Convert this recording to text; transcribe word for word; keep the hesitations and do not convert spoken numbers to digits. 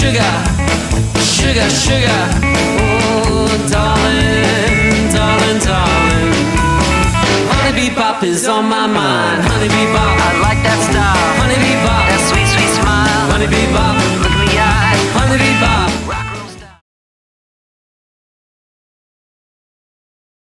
sugar, sugar, sugar. Oh, darling, darling, darling. Honey bebop is on my mind. Honey bebop, I like that style. Honey bebop, that sweet, sweet smile. Honey bebop, look in the eye. Honey bebop.